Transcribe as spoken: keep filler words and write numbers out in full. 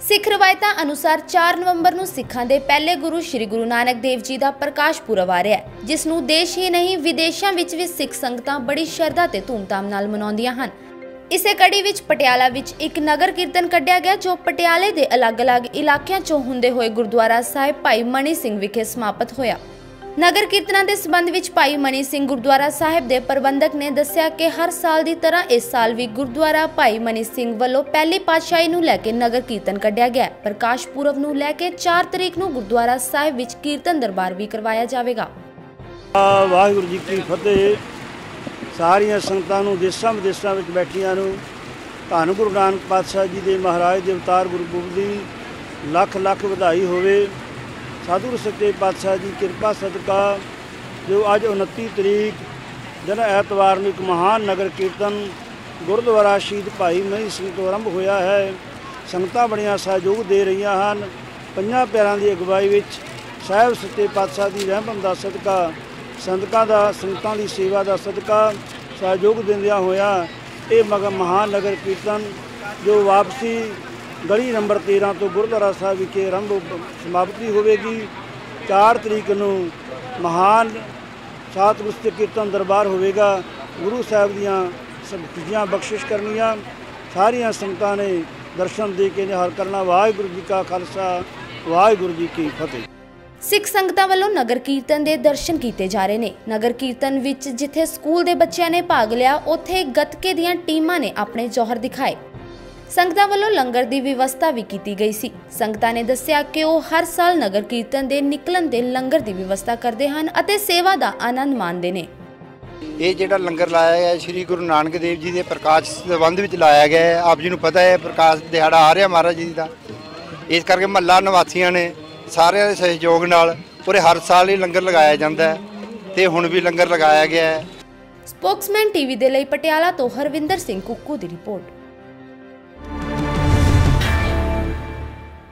सिख रवायतां अनुसार चार नवंबर नूं सिखां दे पहले गुरु श्री गुरु नानक देव जी का प्रकाश पुरब आ रहा है, जिस नूं देश ही नहीं विदेशों विच भी सिख संगतां बड़ी शरधा ते धूमधाम नाल मनाउंदियां हन। इसे कड़ी विच पटियाला विच एक नगर कीर्तन कढ़िया गया, जो पटियाले दे अलग-अलग इलाकिਆਂ चों हुंदे होए गुरुद्वारा साहिब भाई मनी सिंह विखे समाप्त होया। नगर कीर्तन के संबंध विच भाई मनी सिंह गुरुद्वारा साहिब के प्रबंधक ने दस्सिया कि हर साल की तरह इस साल भी गुरुद्वारा भाई मनी सिंह वालों पहली पातशाही नूं लैके नगर कीर्तन कढ़िया गया। प्रकाश पुरब नूं लैके चार तरीक नूं गुरुद्वारा साहिब विच कीर्तन दरबार भी करवाया जाएगा। वाहिगुरू जी की फतेह। सारियां संगतां नूं देशां विदेशां विच बैठियां नूं धन गुरु नानक पातशाह जी के महाराज के अवतार गुरपुरब दी लख लख वधाई होवे। साधु सच्चे पातशाह जी कृपा सदका जो अज उनती तरीक दिन ऐतवार में एक महान नगर कीर्तन गुरुद्वारा शहीद भाई मनी सिंह तो आरंभ होया है। संगतां बड़ियां सहयोग दे रही हैं। पंजां प्यारां की अगवाई विच साहिब सच्चे पातशाह की रहमत का सदका संगतां दा संगतां की सेवा का सदका सहयोग दिंदियां होया ये मगर महान नगर कीर्तन जो वापसी गली नंबर तेरह तो गुरुद्वारा साहिब विखे आरंभ समाप्ति होगी। चार तरीक नूं महान सतगुरु कीर्तन दरबार होगा। गुरु साहिब दियां सब खुशियां बख्शिश करनियां सारियां संगतां ने दर्शन दे के निहाल करना। वाहिगुरू जी का खालसा वाहिगुरू जी की फतेह। सिख संगतां वालों नगर कीर्तन के दर्शन किए जा रहे हैं। नगर कीर्तन विच जिथे स्कूल के बच्चों ने भाग लिया, उत्थे गतके दीयां टीमां ने अपने जौहर दिखाए। संगतां वालों लंगर की व्यवस्था भी की गई सी। संगतां ने दस्सिया कि वो हर साल नगर कीर्तन के निकलन ते लंगर की व्यवस्था करते हैं अते सेवा का आनंद माणते हैं। ये जिहड़ा लंगर लाया गया श्री गुरु नानक देव जी के प्रकाश संबंध में लाया गया है। आप जी नूं पता है प्रकाश दिहाड़ा आ रहा महाराज जी का, इस करके महला निवासियों ने सारे सहयोग नाल पूरे हर साल ही लंगर लगाया जाता है ते हुण भी लंगर लगाया गया है। स्पोक्समैन टीवी दे लई पटियाला तो हरविंदर सिंह कुक्कू की रिपोर्ट।